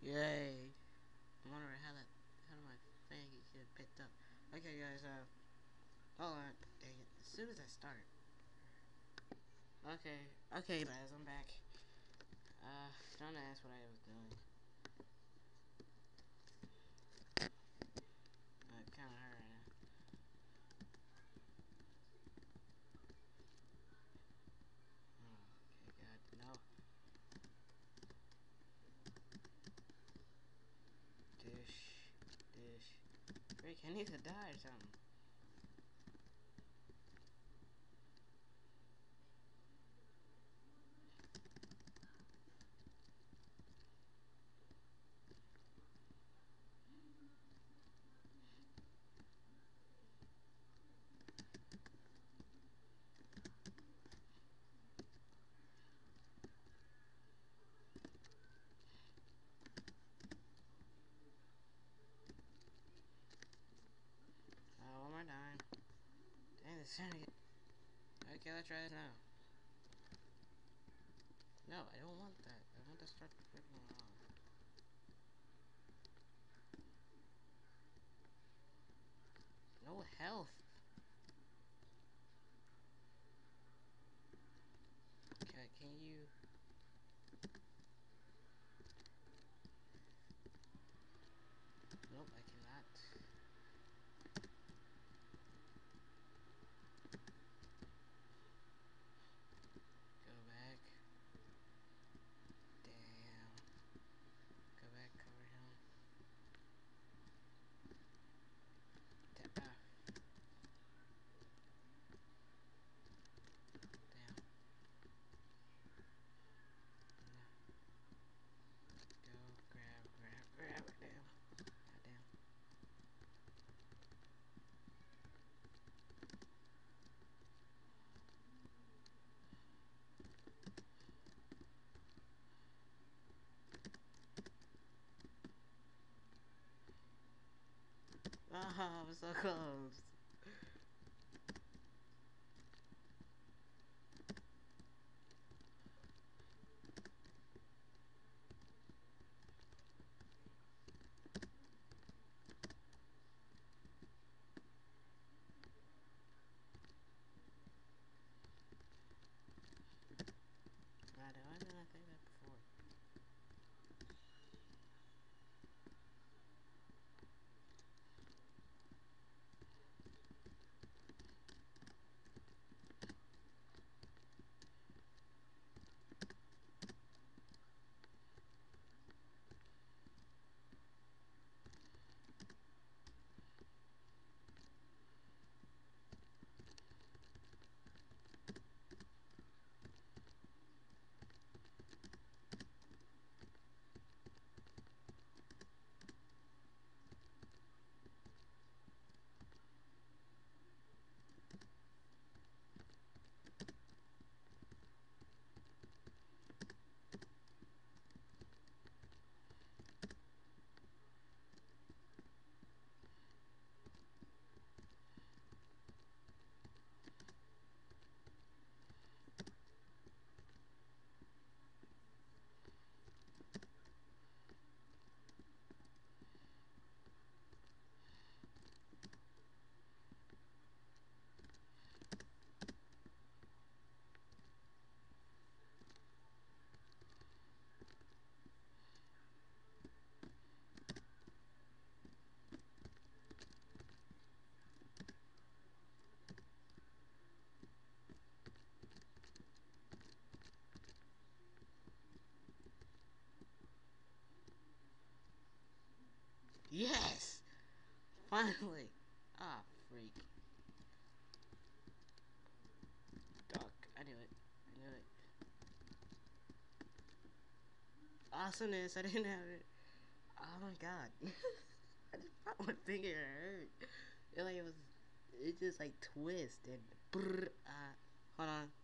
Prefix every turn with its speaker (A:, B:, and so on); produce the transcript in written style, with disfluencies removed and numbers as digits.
A: Yay! I'm wondering how my thing get picked up. Okay, guys. Hold on. Dang it! As soon as I start. Okay, guys. I'm back. Don't ask what I was doing. Kind of hurt right now. Oh, okay, God, no. Dish. Rick, I need to die or something. One more time. Dang, this sounded. Okay, let's try this now. No, I don't want that. I want to start flipping around. No health. Okay, can you? Nope, I cannot. Go back. Damn. Go back, cover him. Ah, damn. No. Go, grab it. Damn. God damn. Ah, I'm so close. I know, I didn't think that before. Yes! Finally! Ah, freak. Duck. I knew it. I knew it. Awesomeness. I didn't have it. Oh my god. I just popped my finger. It hurt. It like it was. It just like twist and brrr. Hold on.